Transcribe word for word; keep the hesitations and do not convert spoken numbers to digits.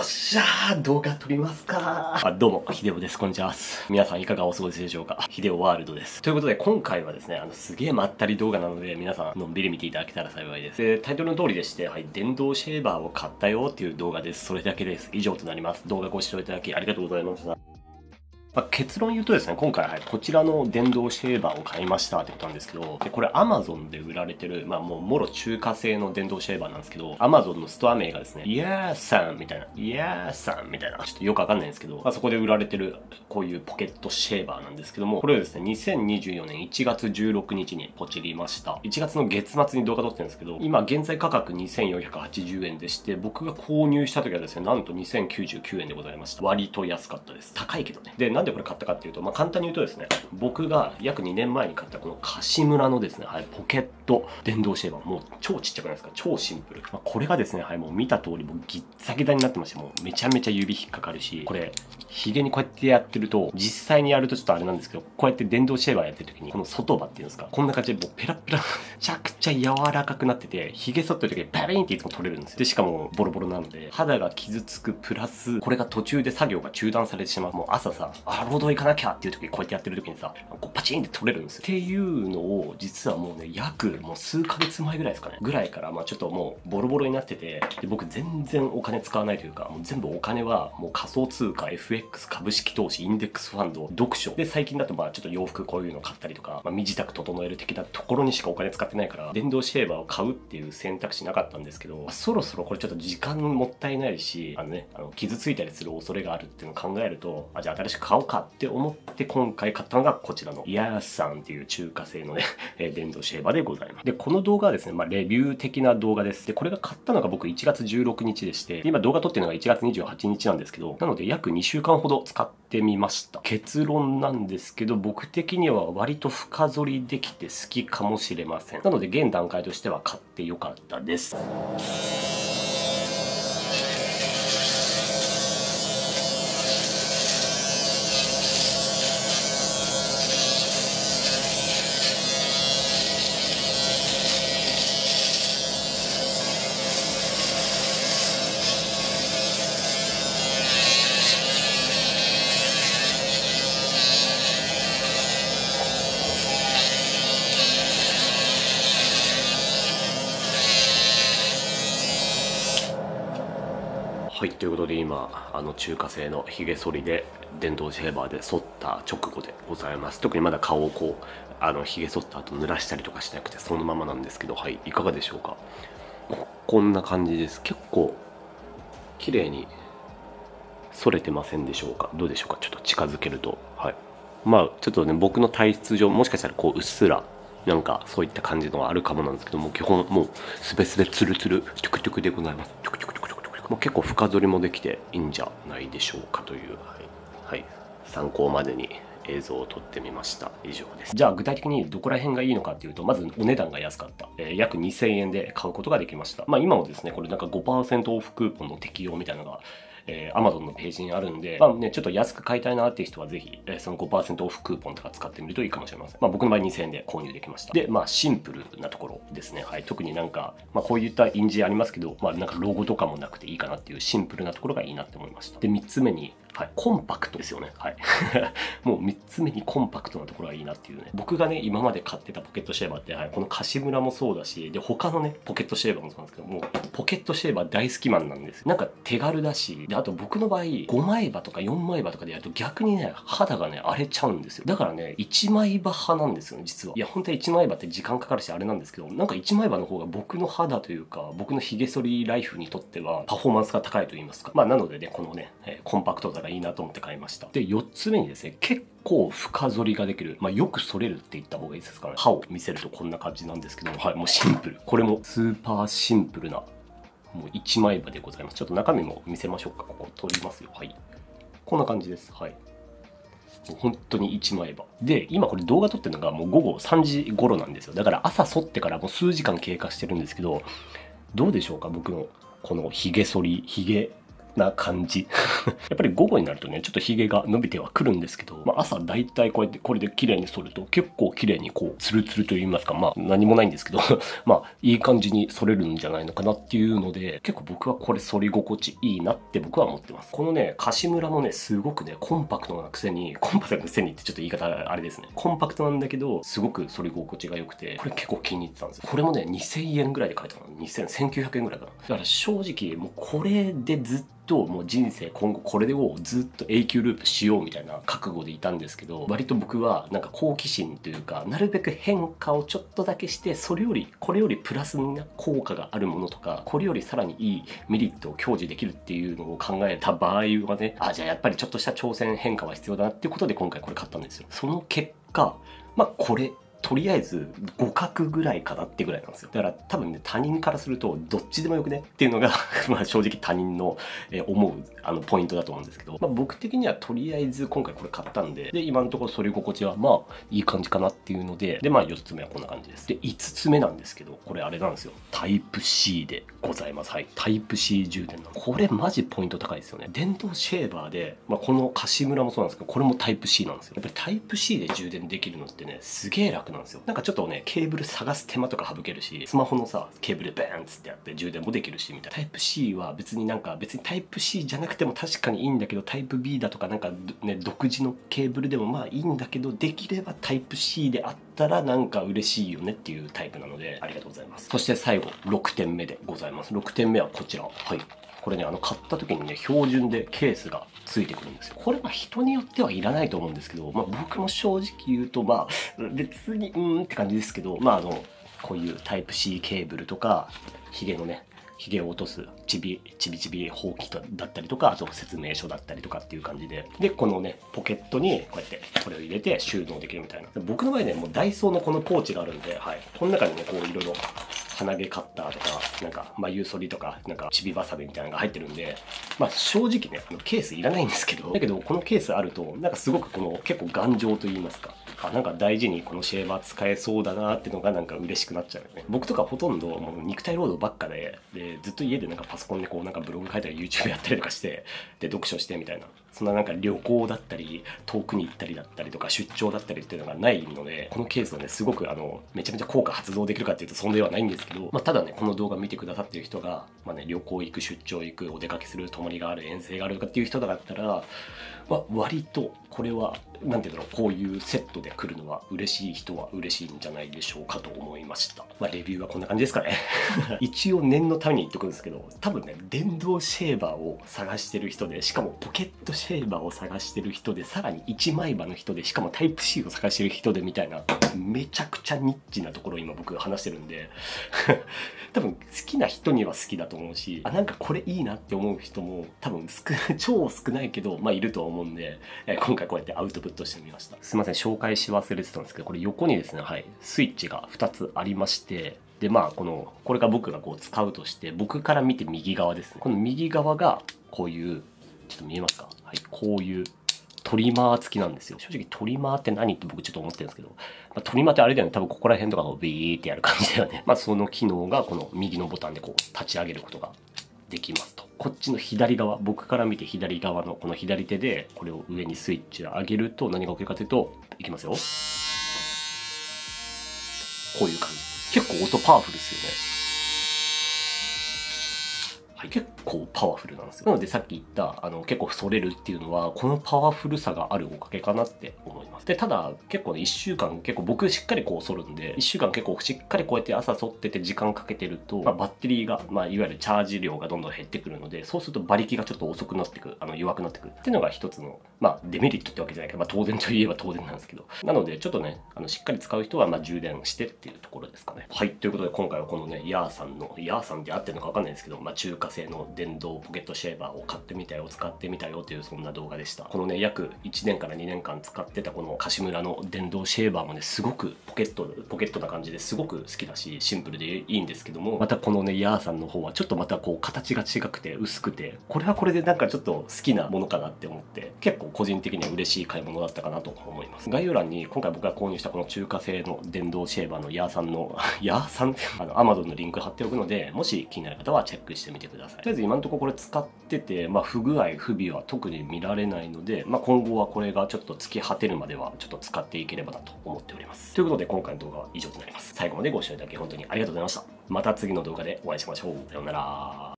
しゃー、動画撮りますか。あ、どうも、ヒデオです。こんにちは。皆さんいかがお過ごしでしょうか。ヒデオワールドです。ということで、今回はですね、あの、すげえまったり動画なので、皆さん、のんびり見ていただけたら幸いです。で、タイトルの通りでして、はい、電動シェーバーを買ったよっていう動画です。それだけです。以上となります。動画ご視聴いただきありがとうございました。まあ、結論言うとですね、今回はこちらの電動シェーバーを買いましたってことなんですけど、でこれ Amazon で売られてる、まあもうもろ中華製の電動シェーバーなんですけど、Amazon のストア名がですね、イヤーさんみたいな、イヤーさんみたいな、ちょっとよくわかんないんですけど、まあそこで売られてるこういうポケットシェーバーなんですけども、これをですね、にせんにじゅうよねんいちがつじゅうろくにちにポチりました。いちがつの月末に動画撮ってるんですけど、今現在価格にせんよんひゃくはちじゅうえんでして、僕が購入した時はですね、なんとにせんきゅうじゅうきゅうえんでございました。割と安かったです。高いけどね。で、なんでこれ買ったかっていうと、まあ、簡単に言うとですね、僕が約にねんまえに買ったこの樫村のですね、はい、ポケット電動シェーバー、もう超ちっちゃくないですか、超シンプル。まあ、これがですね、はい、もう見た通り、もうギッザギザになってまして、もうめちゃめちゃ指引っかかるし、これ、ヒゲにこうやってやってると、実際にやるとちょっとあれなんですけど、こうやって電動シェーバーやってる時に、この外刃っていうんですか、こんな感じでもうペラペラ、めちゃくちゃ柔らかくなってて、ヒゲ剃ってる時にバリーンっていつも取れるんですよ。で、しかもボロボロなので、肌が傷つくプラス、これが途中で作業が中断されてしまう。もう朝さ、あ、労働行かなきゃっていう時にこうやってやってる時にさ、こうパチンって取れるんですよ。っていうのを、実はもうね、約もう数ヶ月前ぐらいですかね。ぐらいから、まあちょっともうボロボロになってて、で僕全然お金使わないというか、もう全部お金はもう仮想通貨、エフエックス、株式投資、インデックスファンド、読書。で、最近だとまあちょっと洋服こういうの買ったりとか、まあ身支度整える的なところにしかお金使ってないから、電動シェーバーを買うっていう選択肢なかったんですけど、まあ、そろそろこれちょっと時間もったいないし、あのね、あの傷ついたりする恐れがあるっていうのを考えると、あ、じゃあ新しく買おうかって思って今回買ったのがこちらのイヤーさんっていう中華製のね、電動シェーバーでございます。で、この動画はですね、まあレビュー的な動画です。で、これが買ったのが僕いちがつじゅうろくにちでして、今動画撮ってるのがいちがつにじゅうはちにちなんですけど、なので約にしゅうかんほど使ってみました。結論なんですけど、僕的には割と深剃りできて好きかもしれません。なので現段階としては買ってよかったです。はい、ということで今、あの中華製のヒゲ剃りで電動シェーバーで剃った直後でございます。特にまだ顔をこう、あのヒゲ剃った後濡らしたりとかしなくてそのままなんですけど、はい、いかがでしょうか。こんな感じです。結構、綺麗に剃れてませんでしょうか。どうでしょうか。ちょっと近づけると。はい。まあ、ちょっとね、僕の体質上、もしかしたらこう、うっすら、なんかそういった感じのがあるかもなんですけども、基本もう、すべすべツルツル、トゥクトゥクでございます。トゥクトゥクトゥクトゥクトゥク。もう結構深剃りもできていいんじゃないでしょうかという、はい。はい。参考までに映像を撮ってみました。以上です。じゃあ具体的にどこら辺がいいのかっていうと、まずお値段が安かった。えー、約にせんえんで買うことができました。まあ今もですね、これなんか ごパーセント オフクーポンの適用みたいなのが、えー、Amazon のページにあるんで、まあね、ちょっと安く買いたいなっていう人はぜひ、えー、その ごパーセント オフクーポンとか使ってみるといいかもしれません。まあ僕の場合にせんえんで購入できました。で、まあシンプルなところですね。はい。特になんか、まあこういった印字ありますけど、まあなんかロゴとかもなくていいかなっていうシンプルなところがいいなって思いました。で、みっつめに、はい、コンパクトですよね。はい。もうみっつめにコンパクトなところがいいなっていうね。僕がね、今まで買ってたポケットシェーバーって、はい、この樫村もそうだし、で、他のね、ポケットシェーバーもそうなんですけど、もうポケットシェーバー大好きマンなんですよ。なんか手軽だし、で、あと僕の場合、ごまい刃とかよんまい刃とかでやると逆にね、肌がね、荒れちゃうんですよ。だからね、いちまい刃派なんですよね、実は。いや、本当はいちまい刃って時間かかるし、あれなんですけど、なんかいちまい刃の方が僕の肌というか、僕の髭剃りライフにとっては、パフォーマンスが高いと言いますか。まあ、なのでね、このね、えー、コンパクトさがいいなと思って買いました。で、よっつめにですね、結構深剃りができる。まあ、よく剃れるって言った方がいいですかね。歯を見せるとこんな感じなんですけども、はい、もうシンプル。これもスーパーシンプルな、もういちまい刃でございます。ちょっと中身も見せましょうか。ここ取りますよ。はい。こんな感じです。はい。もう本当にいちまい刃。で、今これ動画撮ってるのがもうごごさんじ頃なんですよ。だから朝剃ってからもう数時間経過してるんですけど、どうでしょうか僕のこの髭剃り、髭な感じ。やっぱり午後になるとね、ちょっとヒゲが伸びてはくるんですけど、まあ、朝だいたいこうやってこれで綺麗に剃ると結構綺麗にこうツルツルと言いますか、まあ何もないんですけどまあいい感じに剃れるんじゃないのかなっていうので、結構僕はこれ剃り心地いいなって僕は思ってます。このね、カシムラもね、すごくね、コンパクトなくせに、コンパクトなくせにってちょっと言い方あれですね。コンパクトなんだけど、すごく剃り心地が良くて、これ結構気に入ってたんですよ。これもね、にせんえんぐらいで買えたの。にせん、せんきゅうひゃくえんぐらいかな。だから正直、もうこれでずっともう人生今後これをずっと永久ループしようみたいな覚悟でいたんですけど、割と僕はなんか好奇心というか、なるべく変化をちょっとだけして、それよりこれよりプラスな効果があるものとか、これよりさらにいいメリットを享受できるっていうのを考えた場合はね、あ、じゃあやっぱりちょっとした挑戦変化は必要だなっていうことで今回これ買ったんですよ。その結果、まあこれとりあえず互角ぐらいかなってぐらいなんですよ。だから多分ね、他人からするとどっちでもよくねっていうのがまあ正直他人の思うあのポイントだと思うんですけど、まあ、僕的にはとりあえず今回これ買ったんで、で今のところ剃り心地はまあいい感じかなっていうので、でまあよっつめはこんな感じです。でいつつめなんですけど、これあれなんですよ。タイプ C でございます。はい。タイプ C 充電のこれマジポイント高いですよね。電動シェーバーで、まあ、このカシムラもそうなんですけど、これもタイプ C なんですよ。やっぱりタイプ C で充電できるのってね、すげえ楽なんですよ。なんかちょっとね、ケーブル探す手間とか省けるし、スマホのさ、ケーブルバーンつってやって充電もできるし、みたいな。タイプ C は別になんか、別にタイプ C じゃなくても確かにいいんだけど、タイプ B だとかなんかね、独自のケーブルでもまあいいんだけど、できればタイプ C であったらなんか嬉しいよねっていうタイプなので、ありがとうございます。そして最後、ろくてんめでございます。ろくてんめはこちら。はい。これね、あの買った時にね、標準でケースがついてくるんですよ。これは人によってはいらないと思うんですけど、まあ僕も正直言うと、まあ別にうーんって感じですけど、まああの、こういうタイプ C ケーブルとか、ヒゲのね、ヒゲを落とすちびちびちびほうきだったりとか、あと説明書だったりとかっていう感じで、でこのねポケットにこうやってこれを入れて収納できるみたいな。僕の場合ね、もうダイソーのこのポーチがあるんで、はい、この中にねこういろいろ鼻毛カッターとかなんか眉剃りとかなんかちびばさみみたいなのが入ってるんで、まあ正直ねあのケースいらないんですけど、だけどこのケースあるとなんかすごくこの結構頑丈と言いますか、あなんか大事にこのシェーバー使えそうだなっていうのがなんか嬉しくなっちゃうよね。僕とかほとんどもう肉体労働ばっかで、でずっと家でなんかパソコンでこうなんかブログ書いたり YouTube やったりとかして、で読書してみたいな、そんななんか旅行だったり遠くに行ったりだったりとか出張だったりっていうのがないので、このケースはねすごくあのめちゃめちゃ効果発動できるかっていうとそんではないんですけど、まあ、ただねこの動画見てくださってる人が、まあね、旅行行く、出張行く、お出かけする、泊まりがある、遠征があるとかっていう人だったら、まあ、割とこれはなんていうんだろう、こういうセットで来るのは嬉しい人は嬉しいんじゃないでしょうかと思いました。まあレビューはこんな感じですかね一応念のために言っとくんですけど、多分ね電動シェーバーを探してる人で、しかもポケットシェーバーを探してる人で、さらに一枚刃の人で、しかもタイプ C を探してる人でみたいな、めちゃくちゃニッチなところを今僕話してるんで多分好きな人には好きだと思うし、あなんかこれいいなって思う人も多分少超少ないけどまあいるとは思うんで、え今回こうやってアウトプットしてみました。すいません、紹介し忘れてたんですけど、これ横にですね、はい、スイッチがふたつありまして、でまあこのこれが僕がこう使うとして、僕から見て右側ですね、この右側がこういう、ちょっと見えますか、はい、こういうトリマー付きなんですよ。正直トリマーって何って僕ちょっと思ってるんですけど、まあ、トリマーってあれだよね、多分ここら辺とかをビーってやる感じだよね。まあその機能がこの右のボタンでこう立ち上げることができますと。こっちの左側、僕から見て左側のこの左手でこれを上にスイッチを上げると何が起きるかというと、いきますよ、こういう感じ。結構音パワフルですよね。はい、結構パワフルなんですよ。なのでさっき言ったあの結構反れるっていうのはこのパワフルさがあるおかげかなって思います。でただ結構ねいっしゅうかん結構僕しっかりこう反るんで、いっしゅうかん結構しっかりこうやって朝反ってて時間かけてると、まあ、バッテリーが、まあ、いわゆるチャージ量がどんどん減ってくるので、そうすると馬力がちょっと遅くなってくる、あの弱くなってくるっていうのが一つの、まあ、デメリットってわけじゃないけど、まあ、当然といえば当然なんですけど、なのでちょっとねあのしっかり使う人はまあ充電してっていうところですかね。はい、ということで今回はこのねヤーさんのヤーさんで合ってるのか分かんないですけど、まあ、中華製の電動ポケットシェーバーを買ってみたよ、使ってみたよというそんな動画でした。このね約いちねんからにねんかん使ってたこのカシムラの電動シェーバーもねすごくポケットポケットな感じですごく好きだし、シンプルでいいんですけども、またこのねヤーさんの方はちょっとまたこう形が違くて薄くて、これはこれでなんかちょっと好きなものかなって思って、結構個人的には嬉しい買い物だったかなと思います。概要欄に今回僕が購入したこの中華製の電動シェーバーのヤーさんのヤーさんってあの Amazon のリンク貼っておくので、もし気になる方はチェックしてみてください。とりあえず今のところこれ使ってて、まあ、不具合不備は特に見られないので、まあ、今後はこれがちょっと尽き果てるまではちょっと使っていければなと思っております。ということで今回の動画は以上となります。最後までご視聴いただき本当にありがとうございました。また次の動画でお会いしましょう。さようなら。